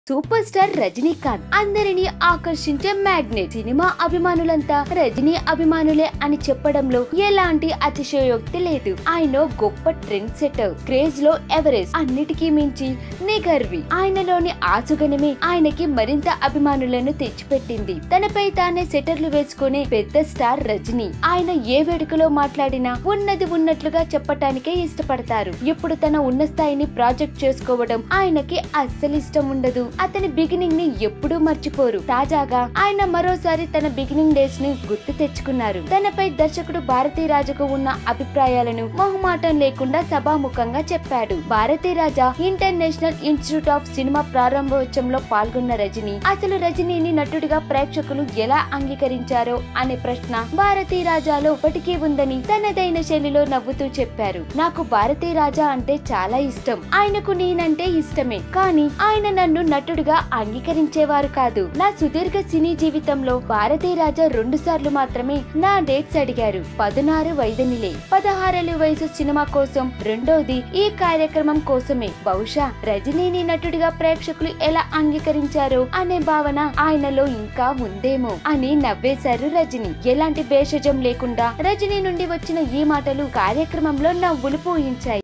Super star Rajinikanth అందరినీ ఆకర్షించే magnet. సినిమా అభిమానులంతా రజనీ అభిమానులే అని చెప్పడంలో ఎలాంటి అతిశయోక్తి లేదు. ఆయన గొప్ప ట్రెండ్ సెటర్, క్రేజ్ లో ఎవరెస్ట్, అన్నిటికీ మించి నిగర్వి. ఆయనలోని ఆసుగనమే ఆయనకి మరింత అభిమానులను తెచ్చిపెట్టింది. తనపై తానే సెటర్లు వేసుకునే పెద్ద స్టార్ రజనీ. ఆయన ఏ వేడుకలో మాట్లాడినా ఉన్నది ఉన్నట్లుగా చెప్పటానికే ఇష్టపడతారు. ఇప్పుడు తన ఉన్న స్థాయిని ప్రాజెక్ట్ చేసుకోవడం ఆయనకి అస్సలు ఇష్టం ఉండదు. అతని బిగినింగ్ ని ఎప్పుడూ మర్చిపోరు. తాజాగా ఆయన మరోసారి తన బిగినింగ్ డేస్ ని గుర్తు తెచ్చుకున్నారు. తనపై దర్శకుడు భారతీరాజకు ఉన్న అభిప్రాయాలను మొహమాటం లేకుండా సభాముఖంగా చెప్పాడు. Bharathiraja international institute of cinema ప్రారంభోత్సవంలో పాల్గొన్న రజనీ అసలు రజనీని నటుడిగా ప్రేక్షకులు ఎలా అంగీకరించారో అనే ప్రశ్న భారతీరాజాలో ఇప్పటికీ ఉందని తనదైన శైలిలో నవ్వుతూ చెప్పారు. నాకు భారతీరాజా అంటే చాలా ఇష్టం. ఆయనకు నేనంటే ఇష్టమే, కానీ ఆయన నన్ను నటుడిగా అంగీకరించేవారు కాదు. నా సుదీర్ఘ సినీ జీవితంలో భారతీరాజా 2 సార్లు మాత్రమే నా డేట్స్ అడిగారు. 16 వయదనిలే, 16 వయసు సినిమా కోసం, రెండోది ఈ కార్యక్రమం కోసమే. బహుశా రజనీని నటుడిగా ప్రేక్షకులు ఎలా అంగీకరించారో అనే భావన ఆయనలో ఇంకా ఉందేమో అని నవ్వేశారు రజనీ. ఎలాంటి భేషజం లేకుండా రజనీ నుండి వచ్చిన ఈ మాటలు కార్యక్రమంలో నవ్వులు పూయించాయి.